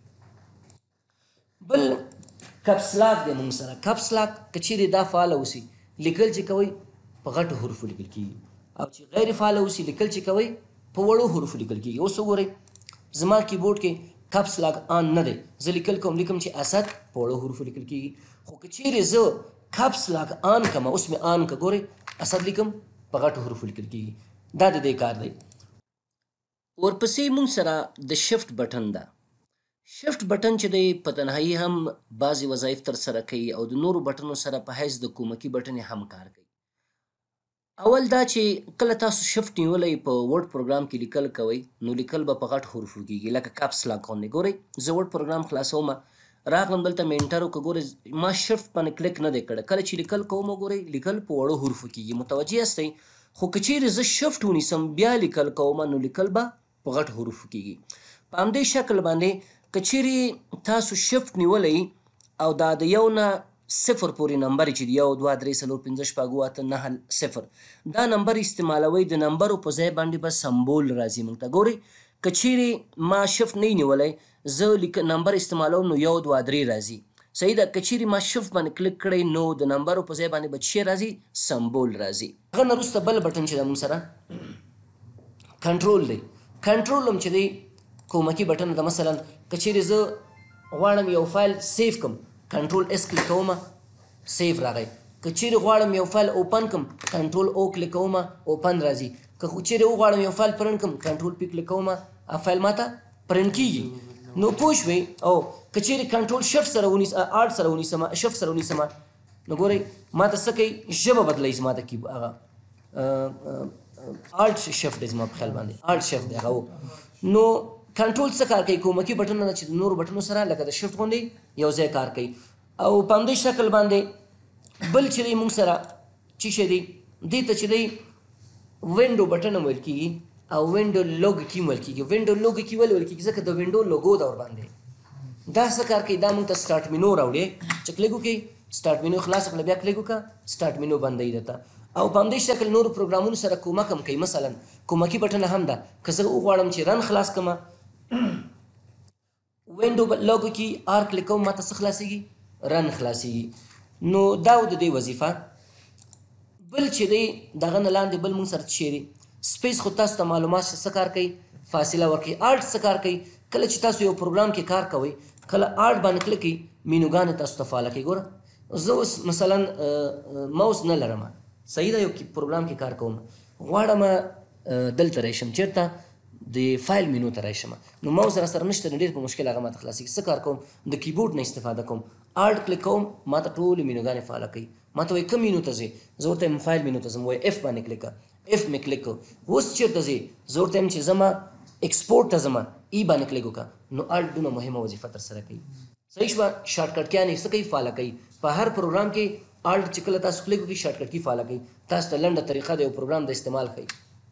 بل کپس لاک دی موږ سره کپس لاک که چیرې دا فعاله اوسي لیکل چې کوئ په غټو حروفو لیکل کېږي او چې غیر فعاله اوسي لیکل چې کوئ په وړو حروفو لیکل کېږي. اوس وګورئ زما کیبورډ کې کپس لاک آن نه دی، زه لیکل کوم لیکم چې اسد په وړو حروفو لیکل کېږي. خو که چیرې زه کپس لاک آن کړم، اوس مې آن که ګورئ اسد لیکم په غټو حروفو لیکل کېږي. دا د دې کار دی. ورپسې مونږ سره د شفت بټن ده. شفت بټن چې دی په تنهایی هم بعضې وظایف ترسره کوي او د نورو بټنو سره په حیث د کومکي بټن هم کار کوي. اول دا چې کله تاسو شفت نیولی په ورډ پروګرام کې لیکل کوئ نو لیکل به په غټ حروفو کېږي لکه کپس لاک غوندې. ګورئ زه ورډ پروګرام خلاصوم، راغلم دلته مې انټر وکړه، ګورئ ما شفت باندې کلیک نه دی کړی. کله چې لیکل کوم ګورئ لیکل په وړو حروفو کېږي، متوجه یاستئ. خو که چیرې زه شفت ونیسم بیا لیکل کوم نو لیکل به په غټ حروفو کېږي. په همدې شکل باندې که چیرې تاسو شفت نیولی او دا د یو نه صفر پورې نمبر چې 1 2 3 4 5 6 7 8 9 0 دا نمبر استعمالوئ، د نمبرو په ځای باندې به سمبول راځي موږ ته. ګورئ که چیرې ما شفت نه نیولی زه نمبر استعمالوم نو 1 2 3 راځي، صحیح ده. که چیرې ما شفت باندې کلیک کړی نو د نمبرو په ځای باندې به څه راځي؟ سمبول راځي. هغه نه وروسته بل بټن چې ده موږ سره کنټرول دی. کنټرول هم چې دی کومکي بټن ده. مثلا که چیرې زه غواړم یو فایل سیف کم، کنټرول اس کلیک کوم سیف راغی. که چیرې غواړم یو فایل اوپن کم، کنټرول او کلیک کوم اوپن راځي. که چیرې وغواړم یو فایل پرنټ کم، کنټرول پی کلیک کوم فایل ماته پرنټ کیږي. نو پوه شوئ. او که چیرې کنټرول شفت سره آرټ سره ونیسم، شفت سره ونیسم نو ګورئ ماته څه کوي؟ ژبه بدلوي زما د کی هغه آلټ شفت دی زما په خیال باندې آلټ شفت دی هغه. نو کنټرول څه کار کوي؟ کومکي بټن نه چې د نورو بټنو سره لکه د شفت غوندې یو ځای کار کوي. او په همدې شکل باندې بل چې دی موږ سره چې شی دی دې ته چې دی وینډو بټن هم ویل کېږي او وینډو لوګ کی هم ویل کېږي. وینډو لوګ کی ولې ویل کېږي؟ ځکه د وینډو لوګو ده ورباندې. دا څه کار کوي؟ دا موږ ته سټارټ مینو راوړي. چې کلیک وکړئ سټارټ مینو خلاص کړه، بیا کلیک وکړه سټارټ مینو بندوي درته. او په همدې شکل نورو پروګرامونو سره کومک هم کوي. مثلا کومکي بټن هم ده. که زه وغواړم چې رن خلاص کړم وینډو لوګ کی آر کلیک کوم ماته څه خلاصېږي؟ رن خلاصېږي. نو دا و د دې وظیفه. بل چې دی دغه نه لاندې بل موږ سره څه دی سپیس. خو تاسو ته معلومات څه کار کوي؟ فاصله ورکوي. آلټ څه کار کوي؟ کله چې تاسو یو پروګرام کې کار کوئ کله آلټ باندې کلیک کوئ مینوګانې تاسو ته فعاله کوي. ګوره زه اوس مثلا ماوس نه لرم، صحیح ده، یو پروګرام کې کار کوم، غواړم دلته راشم چېرته د فایل مینو ته راشم، نو ماوس را سره نشته نو ډېر په مشکل هغه ماته خلاصېږي. څه کار کوم؟ د کیبورډ نه استفاده کوم، آلټ کلیک کوم ماته ټولې مینوګانې فعاله کوي. ماته وایي کوم مینو ته ځې؟ زه ورته یم فایل مینو ته ځم، وایي اف باندې کلیک کړه، اف مې کلیک کړ. اوس چېرته ځې؟ زه ورته یم چې ځمه ایکسپورټ ته ځمه، ای باندې کلیک وکړه. نو آلټ دومره مهمه وظیفه ترسره کوي. صحیح شوه؟ شارټکټ کیانې څه کوي؟ فعاله کوي. په هر پروګرام کې آلټ چې کله تاسو کلیک وکړئ شارټکټ کی فعاله کوي. تاسو ته لنډه طریقه د یو پروګرام د استعمال ښیي.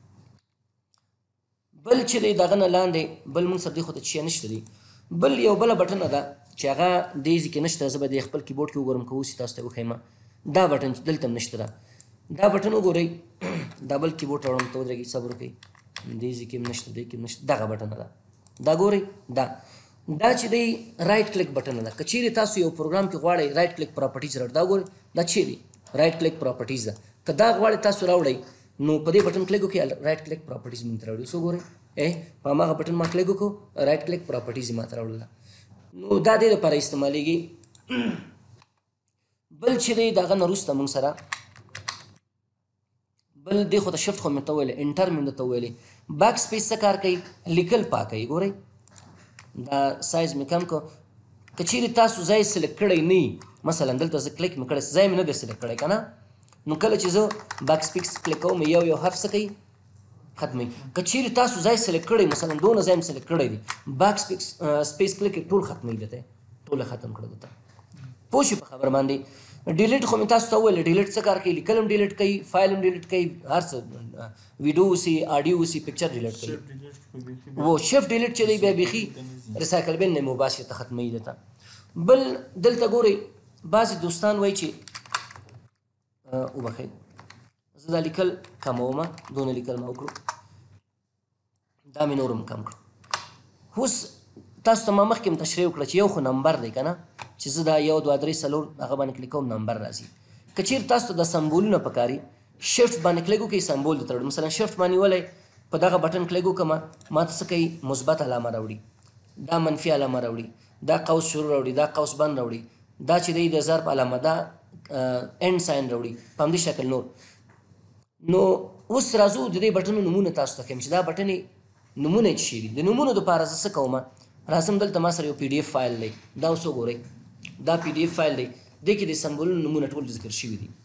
بل چې دی دغه نه لاندې بل موږ سره دې خو ته څه نشته دی. بل یو بله بټنه ده چې هغه دې ځای کې نشته. زه به د خپل کیبورډ کې وګورم که اوس یې تاسو ته وښیم. دا بټن دلته هم نشته ده. دا بټن وګورئ، دا بل کیبورډ راوړم ته ودرېږئ صبر وکړئ. دې ځای کې هم نشته، دې کې هم نشته. دغه بټنه ده، دا ګورئ. دا چې دی رایټ کلیک بټنه ده. که چیرې تاسو یو پروګرام کې غواړئ رایټ کلیک پراپرټیز راوړئ، دا ګورئ دا چې دی رایټ کلیک پراپرټیز ده. که دا غواړئ تاسو راوړئ نو په دې بټن کلیک وکړئ، رایټ کلیک پراپرټیز موږ ته راوړي. څو ګورئ په هماغه بټن ما کلیک وکړو رایټ کلیک پراپرټیز یې ماته راوړله. نو دا دې لپاره استعمالیږي. بل چې دی د هغه نه وروسته موږ سره بل دې خو ته شفت خو مې ته ویلې، انټر مې درته ویلې. باک سپیس څه کار کوي؟ لیکل پاکوي. ګورئ دا سایز مې کم کړو. که چیرې تاسو ځای سلیکټ کړی نه وي، مثلا دلته زه کلیک مې کړی ځای مې نه دی سلیکټ کړی که نه، نو کله چې زه باک سپیس کلیک کوم یو حرف څه کوي؟ ختموي. که چیرې تاسو ځای سلیکټ کړی مثلا دونه ځای مې سلیکټ کړی دی، باک سپیس کلیک ټول ختموي درته، ټوله ختم کړه درته. پوه شئ په خبر باندې. ډیلیټ خو مې تاسو ته وویل، ډیلیټ څه کار کوي؟ لیکل هم ډیلیټ کوي، فایل هم ډیلیټ کوي، هر څه ویډیو اوسي آډیو اوسي پکچر ډیلیټ کوي. و شفت ډیلیټ چې دی بیا بیخي ریسایکل بین نه مباشر ته ختموي درته. بل دلته ګورئ بعضې دوستان وایي چې وبخئ زه دا لیکل کمومه، دونه لیکل ما وکړو، دا مې نور هم کم کړو. اوس تاسو ته ما مخکې هم تشریح وکړه چې یو خو نمبر دی که نه، چې زه دا 1 2 3 4 هغه باندې کلیک کوم نمبر راځي. که چیرې تاسو ته د سمبولونه پکاري شفت باندې کلیک وکړئ سمبول درته راوړي. مثلا شفت باندې ولی په دغه بټن کلیک وکړم ما ته څه کوي مثبت علامه راوړي دا منفي علامه راوړي دا قوس شروع راوړي دا قوس بند راوړي دا چې دی د ضرب علامه دا اند ساين راوړي په همدې شکل نور نو اوس راځو د دې بټنو نمونه تاسو ته ښیم چې دا بټنې نمونه یې څه دي د نمونو دپاره زه څه کوم راځم دلته ما سره یو پی ډي اف فایل دی دا اوس وګورئ دا پی ډي اف فایل دی دې کې د سمبولونو نمونه ټول ذکر شوي دي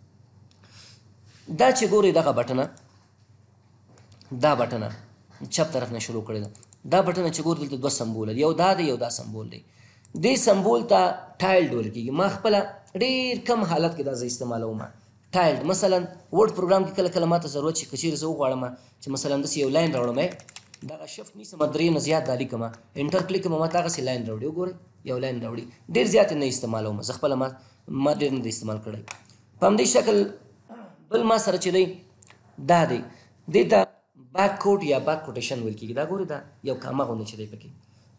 دا چې ګورئ دغه بټنه دا بټنه چپ طرف نه شروع کړې ده دا بټنه چې ګورئ دلته دوه سمبول دي یو دا دی یو دا سمبول دی دې سمبول ته ټایلډ ویل کېږي ما خپله ډېر کم حالت کې دا زه استعمالوم ټایلډ مثلا ورډ پروګرام کې کله کله ماته ضرورت شي که چېرې زه وغواړم چې مثلا داسې یو لاین راوړم دغه شفت نیسم 3 نه زیات دا لیکم انټر کلیک کوم ماته هغسې لاین راوړي وګورئ یو لاین راوړي ډېر زیات نه استعمالوم زه خپله ما ډېر نه دی استعمال کړی په همدې شکل بل ما سره چې دی دا دی دې ته بیک کوټ یا بیک کوټیشن ویل کېږي دا ګورئ دا یو کامه غوندې چې دی پکې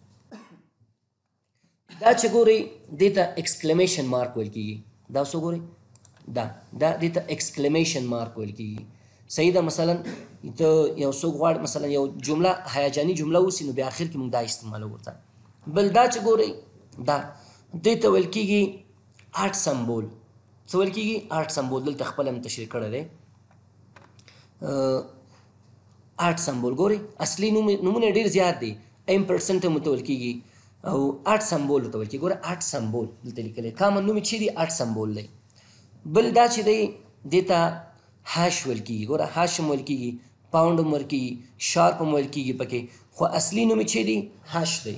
دا چې ګورئ دې ته ایکسکلیمیشن مارک ویل کېږي دا اوس وګورئ دا دې ته ایکسکلیمیشن مارک ویل کېږي صحیح ده مثلا ته یو څوک غواړي مثلا یو جمله هیجاني جمله اوسي نو بیا آخر کې موږ دا استعمالو ورته بل دا چې ګورئ دا دې ته ویل کېږي آرټ سمبول څه ویل کېږي آرټ سمبول دلته خپله هم تشریح کړی دی آرټ سمبول ګورئ اصلي نومونه ډېر زیات دي ایم پرسنټ هم ورته ویل کېږي او آرټ سمبول ورته ویل کېږي ګوره آرټ سمبول دلته لیکلی کامن نوم یې چې دی آرټ سمبول دی بل دا چې دی دې ته هاش ویل کېږي ګوره هاش هم ویل کېږي پاونډ هم ویل کېږي شارپ هم ویل کېږي پکې خو اصلي نوم یې چې دی هاش دی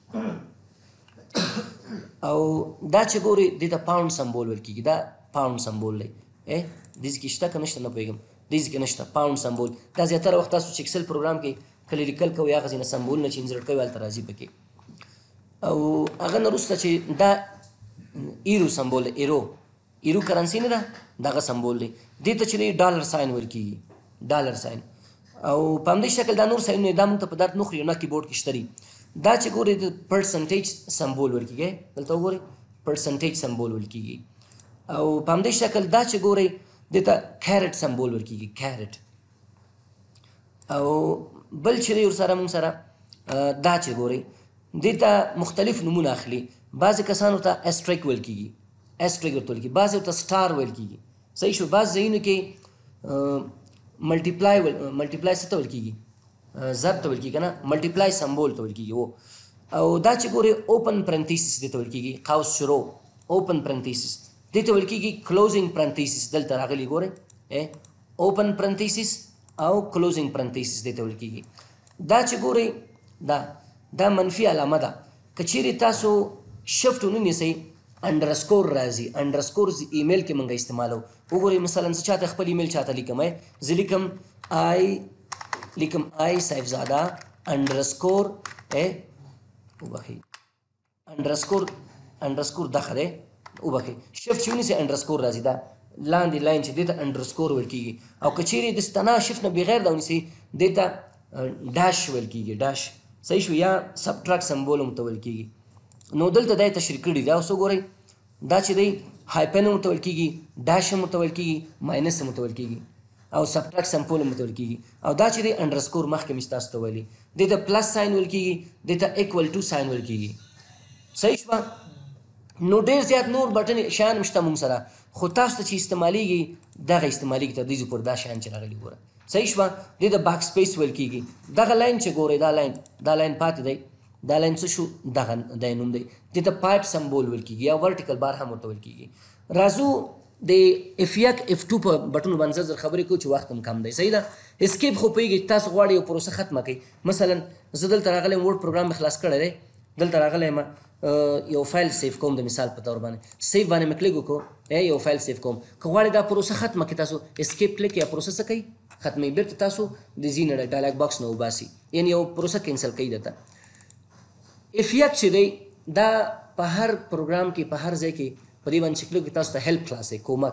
او دا چې ګورئ دې ته پاونډ سمبول ویل کېږي دا پاونډ سمبول دی دې کې شته که نشته نه پوهېږم دې کې نشته پاونډ سمبول دا زیاتره وخت تاسو چې ایکسل پروګرام کې کله لیکل کوئ هغه ځینې سمبولونه چې انزرټ کوئ هلته راځي پکې او هغه نه وروسته چې دا ایرو سمبول دی ایرو کرنسي نه ده دغه سمبول دی دې ته چې دی ډالر ساین ویل کېږي ډالر ساین او په همدې شکل دا نور ساینونه دا موږ ته په درد نه خوري نه کیبورډ کې شته دي دا چې ګورئ د پرسنټیج سمبول ویل کېږي دلته وګورئ پرسنټیج سمبول ویل کېږي او په همدې شکل دا چې ګورئ دې ته کیرټ سمبول ویل کېږي کیرټ او بل چې دی ورسره موږ سره دا چې ګورئ دې ته مختلف نومونه اخلي بعضې کسانو ته اسټریک ویل کېږي اسټریک ورته ویل کېږي بعضې ورته سټار ویل کېږي صحیح شو بعض ځایونو کې ملټیپلای څه ته ویل کېږي ضرب ته ویل کېږي که نه ملټیپلای سمبول ته ویل کېږي او دا چې ګورئ اوپن پرنتیسس دې ته ویل کېږي قوس شروع اوپن پرنتیسس دې ته ویل کېږي کلوزینګ پرنتیسس دلته راغلي ګورئ اوپن پرنتیسس او کلوزینګ پرنتیسس دې ته ویل کېږي دا چې ګورئ دا منفي علامه ده که چیرې تاسو شفټ ونیسئ انډرسکور راځي انډرسکور ایمیل کې موږ استعمالو وګورئ مثلا زه چاته خپل ایمیل چاته لیکم زه لیکم آی صاحبزاده انډرسکور وبخئ انډرسکور دغه دی وبخئ شفټ چې ونیسئ انډرسکور راځي دا لاندې لاین چې دې ته انډرسکور ویل کېږي او که چیرې د ستنا شفټ نه بغیر دا ونیسئ دې ته ډاش ویل کېږي ډاش صحیح شو یا سبټراکټ سمبول هم ورته ویل کېږي نو دلته دا یې تشریح کړي دا اوس وګورئ دا چې دی هایپن هم ورته ویل کېږي ډاش هم ورته ویل کېږي ماینس هم ورته ویل کېږي او سبټراکټ سمبول هم ورته ویل کېږي او دا چې دی انډرسکور مخکې مې ستاسو ته ویلي دې ته پلس ساین ویل کېږي دې ته ایکول ټو ساین ویل کېږي صحیح شوه نو ډېر زیات نور بټن شیان هم شته موږ سره خو تاسو ته چې استعمالیږي دغه استعمالیږي تر دې پورې دا شیان چې راغلي ګوره صحیح شوه دې ته باک سپیس ویل کېږي دغه لاین چې ګورئ دا لاین پاتې دی دا لاین څه شو دغه دی نوم دی دې ته پایپ سمبول ویل کېږي یا ورټیکل بار هم ورته ویل کېږي راځو د F1 F2 په بټنو باندې زر خبرې کوو چې وخت هم کم دی صحیح ده اسکیپ خو پوهېږئ تاسو غواړئ یو پروسه ختمه کړئ مثلا زه دلته راغلی یم ورډ پروګرام مې خلاص کړی دی دلته راغلی یم یو فایل سیف کوم د مثال په طور باندې سیف باندې مې کلیک وکړو یو فایل سیف کوم که غواړئ دا پروسه ختمه کړئ تاسو اسکیپ کلیک یا پروسه څه کوئ ختموي بیرته تاسو د ځینې ډایلاګ باکس نه وباسي یعنې یو پروسه کینسل کوي درته F1 چې دی دا په هر پروګرام کې په هر ځای کې په دې باندې چې کلیک تاسو ته هیلپ خلاصوي کومک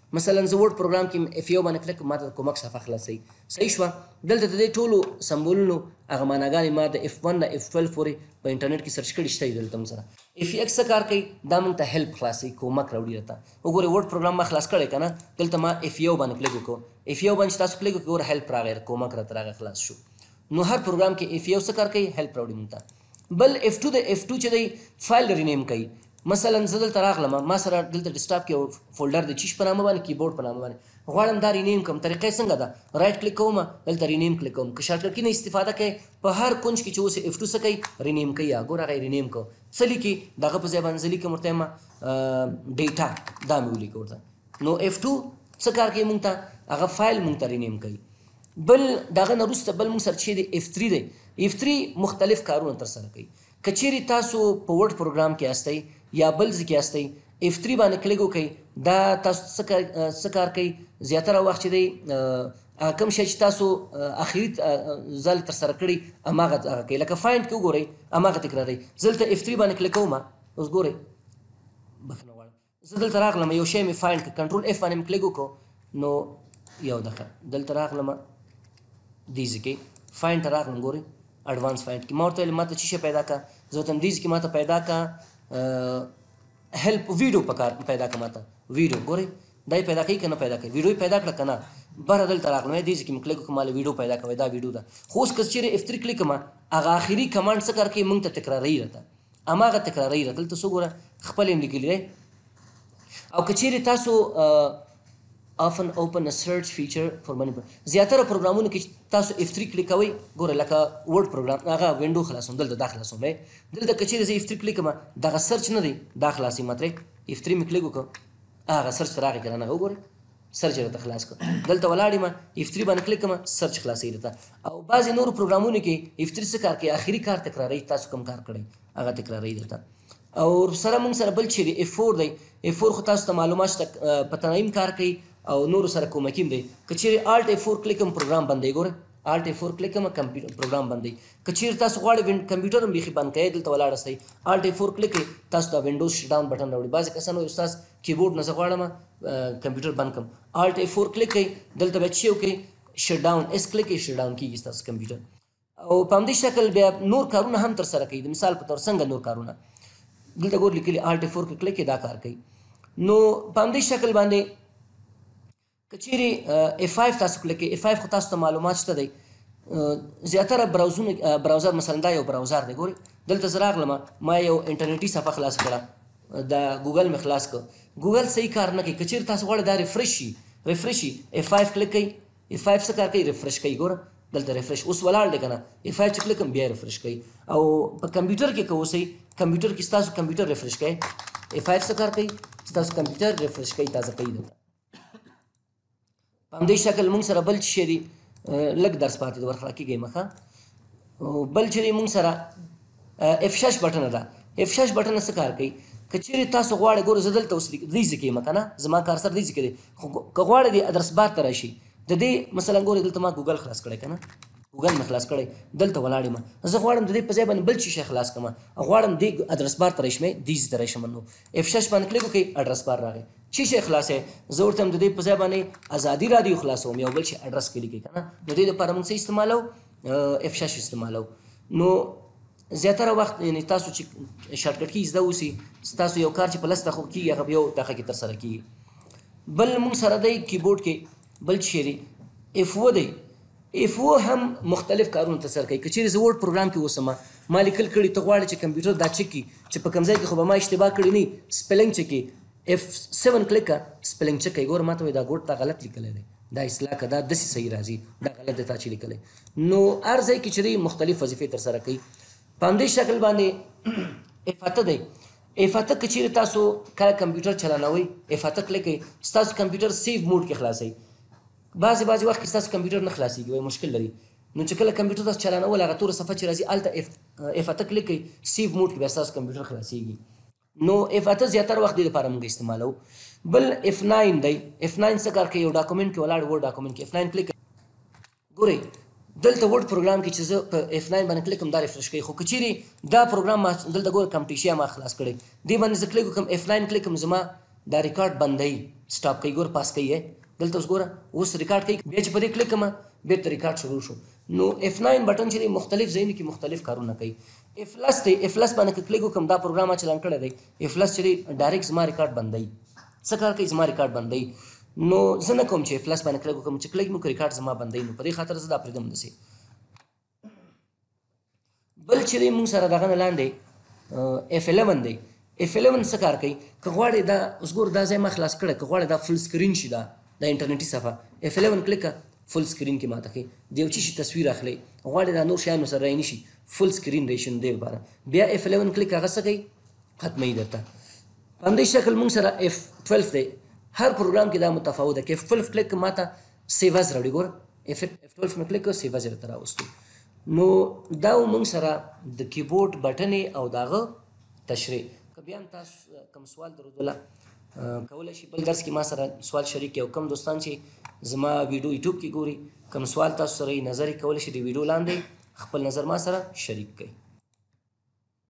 مثلا زه ورډ پروګرام کې F یو باندې کلیک کوم ماته کومک صفحه خلاصوي صحیح شوه دلته د دې ټولو سمبولونو هغه معناګانې ما د F1 نه F12 پورې په انټرنیټ کې سرچ کړي شته دلته موږ سره F1 څه کار کوي دا موږ ته هیلپ خلاصوي کومک راوړي راته وګورئ ورډ پروګرام ما خلاص کړی که نه دلته ما F1 باندې کلیک وکړو F1 باندې چې تاسو کلیک وکړئ ګوره هیلپ راغی کومک راته راغی خلاص شو نو هر پروګرام کې F1 څه کار کوي هیلپ راوړي موږ ته بل F2 د F2 چې دی فایل رینیم کوي مثلا زه دلته راغلم ما سره دلته ډیسکټاپ کې فولډر د چیش په نامه باندې کیبورډ په نامه باندې غواړم دا رینیم کوم طریقه څنګه ده رائټ کلیک کوم دلته رینیم کلیک کوم که شارټکټ کې نه استفاده کوي په هر کونج کې چې اوس F2 څه کوي رینیم کوي ګوره هغه رینیم کو څه لیکي دغه په ځای باندې زه لیکم ورته ما ډیټا دا مې ولیکو ورته نو F2 څه کار کوي موږ ته هغه فایل موږ ته رینیم کوي بل دغه نه وروسته بل موږ سره چې دی F3 دی F3 مختلف کارونه ترسره کوي که چیرې تاسو په ورډ پروګرام کې یاستئ یا بل ځای کې یاستئ F3 باندې کلیک وکړئ دا تاسو څه کار کوي زیاتره وخت چې دی کوم شی چې تاسو اخري ځل ترسره کړي هماغه کوي لکه فایند کې وګورئ هماغه تکراروي زه دلته F3 باندې کلیک کوم اوس ګورئ بخښنه غواړم زه دلته راغلم یو شی مې فایند کړ کنټرول F باندې مې کلیک وکړو نو یو دقیقه دلته راغلم دې ځای کې فایند ته راغلم ګورئ اډوانس فایند کې ما ورته ویل ماته څه شی پیدا کړه زه ورته دې ځای کې ماته پیدا کړه هیلپ ویډیو پکار پیدا کړه ماته ویډیو ګورئ دا یې پیدا کوي که نه پیدا کوي ویډیو یې پیدا کړه که نه بره دلته راغلم دې ځای کې مې کلیک وکړم ماله ویډیو پیدا کوي دا ویډیو ده خو اوس که چیرې F3 کلیک کړم هغه آخري کمانډ څه کار کوي موږ ته تکراروي راته هماغه تکراروي راته دلته څه ګوره خپل یې لیکلی دی او که چیرې تاسو often open a search feature for many زیاتره پروګرامونو کې تاسو F3 کلیک کوئ ګوره لکه ورډ پروګرام هغه وینډو خلاصوم دلته دا خلاصوم دلته که چیرې زه F3 کلیک کوم دغه سرچ نه دی دا خلاصوي ماترې F3 مې کلیک وکړو هغه سرچ ته راغی که نه وګورئ سرچ یې راته خلاص کړ دلته ولاړ یم F3 باندې کلیک کوم سرچ خلاصوي راته او بعضې نورو پروګرامونو کې F3 څه کار کوي آخري کار تکراروي تاسو کوم کار کړی هغه تکراروي درته او سره موږ سره بل چې دی F4 دی F4 خو تاسو ته معلومات شته په تنظیم کار کوي او نورو سره کومکیم دی که چیرې Alt F4 کلیک کوم پروګرام بندوي ګوره Alt F4 کلیک کوم کمپیوټر پروګرام بندوي که چیرې تاسو غواړئ کمپیوټر هم بیخي بند کوئ دلته ولاړ استئ Alt F4 کلیک کوئ تاسو ته وینډوز شټ ډاون بټن راوړي بعضې کسان وایي استاد کیبورډ نه زه غواړم کمپیوټر بند کړم Alt F4 کلیک کوئ دلته بیا څه وکړئ شټ ډاون اس کلیک کوئ شټ ډاون کېږي ستاسو کمپیوټر او په همدې شکل بیا نور کارونه هم ترسره کوي د مثال په طور څنګه نور کارونه دلته ګور لیکلي Alt F4 کې کلیک دا کار کوي نو په همدې شکل باندې که چیرې F5 تاسو کلیک کوئ F5 خو تاسو ته معلومات شته دی زیاتره براوزر مثلا دا یو براوزر دی ګورئ دلته زه راغلم ما یو انټرنیټي صفحه خلاص کړه د ګوګل مې خلاص کړ ګوګل صحیح کار نه کوي که چیرې تاسو غواړئ دا ریفرش شي F5 کلیک کوئ F5 څه کار کوي ریفرش کوي ګوره دلته ریفرش اوس ولاړ دی که نه F5 چې کلیک کوم بیا ریفرش کوي او په کمپیوټر کې که اوسئ کمپیوټر کې ستاسو کمپیوټر ریفرش کوي F5 څه کار کوي ستاسو کمپیوټر ریفرش کوي تازه کوي درته په همدې شکل موږ سره بل څه دی لږ درس پاتې د ورخلا کېږئ مخه بل چې دی موږ سره F6 بټنه ده F6 بټنه څه کار کوي که چیرې تاسو غواړئ ګوره زه دلته اوس دې ځای کې یم که نه زما کارسر دې ځای کې دی خو که غواړئ د ادرس بار ته راشي د دې مثلا ګورئ دلته ما ګوګل خلاص کړی که نه ګوګل مې خلاص کړی دلته ولاړ یم زه غواړم د دې په ځای باندې بل شی خلاص کړم غواړم دې ادرس بار ته راشم دې ځای ته راشم نو F6 باندې کلیک وکړئ ادرس بار راغی شي خلاصې زه ورته هم د دې په ځای باندې ازادي راډیو خلاصوم یو بل شي اډرس کې لیکئ که نه د دې دپاره موږ څه استعمالو F6 استعمالو نو زیاتره وخت یعنی تاسو چې شارټکټ کې زده اوسي ستاسو یو کار چې په لس دقیقو کېږي هغه په یو دقیقه کې ترسره کېږي بل موږ سره دی کیبورډ کې بل شی دی F4 دی F4 هم مختلف کارونه ترسره کوي که چیرې زه ورډ پروګرام کې اوسم ما لیکل کړي ته غواړې چې کمپیوټر دا چک کړي چې په کوم ځای کې خو به ما اشتباه کړي نه سپیلنګ چک کړي F7 کلیک سپیلنګ چک کوي ګوره ما ته وایي دا ګوډ تا غلط لیکلی دی دا اصلاح که دا داسې صحیح راځي دا غلط دی تا چې لیکلی نو هر ځای کې چې دی مختلف وظیفې ترسره کوي په همدې شکل باندې F8 دی F8 که چیرې تاسو کله کمپیوټر چلانوئ F8 کلیک کوئ ستاسو کمپیوټر سیف موډ کې خلاصوي بعضې وخت کې ستاسو کمپیوټر نه خلاصېږي وایي مشکل لري نو چې کله کمپیوټر تاسو چلانول هغه توره صفحه چې راځي هلته F8 کلیک کوئ سیف موډ کې بیا ستاسو کمپیوټر خلاصېږي نو F8 زیاتره وخت دې لپاره موږ استعمالو بل F9 دی F9 څه کار کوي یو ډاکومنټ کې ولاړ ورډ ډاکومنټ کې F9 کلیک ګورئ دلته ورډ پروګرام کې چې زه په F9 باندې کلیک کوم دا ریفرش کوي خو که چیرې دا پروګرام ما دلته ګوره کمپټیشیا ما خلاص کړی دې باندې زه کلیک وکړم F9 کلیک کوم زما دا ریکارډ بندوي سټاپ کوي ګور پاس کوي دلته اوس ګوره اوس ریکارډ کوي بیا چې په دې کلیک کوم بیرته ریکارډ شروع شو نو F9 بټن چې مختلف ځایونو کې مختلف کارونه کوي F+ دی F+ باندې کلیک وکم دا پروګرام چلان کړی دی F+ چې ډایرکټ زما ریکارډ بندوي څه کار کوي زما ریکارډ بندوي نو زه نه کوم چې F+ باندې کلیک وکم چې کلیک مو ریکارډ زما بندوي نو په دې خاطر زه دا پرېږدم داسې بل چې موږ سره دغه نه لاندې F11 دی F11 څه کار کوي که غواړې دا اوس ګور دا ځای ما خلاص کړی که غواړې دا فل سکرین شي دا انټرنیټي صفحه F11 کلیک فل سکرین کې ماته کوي د یو شي تصویر اخلي غواړې دا نور شیانو سره رای نشي فل سکرین ریشن دی لپاره بیا F11 کلیک هغه څه کوي ختموي درته په همدې شکل موږ سره F12 دی هر پروګرام کې دا متفاوت ده که F12 کلیک ماته سیو از راوړي ګوره F12 مې کلیک کړ سیو از درته راوستو نو دا موږ سره د کیبورډ بټنې او داغه تشریح که بیا هم تاسو کوم سوال درلودله کولی شي بل درس کې ما سره سوال شریک کړي او کوم دوستان چې زما ویډیو یوټیوب کې ګوري کوم سوال تاسو سره نظر یې کولی شي د ویډیو لاندې خپل نظر ما سره شریک کړئ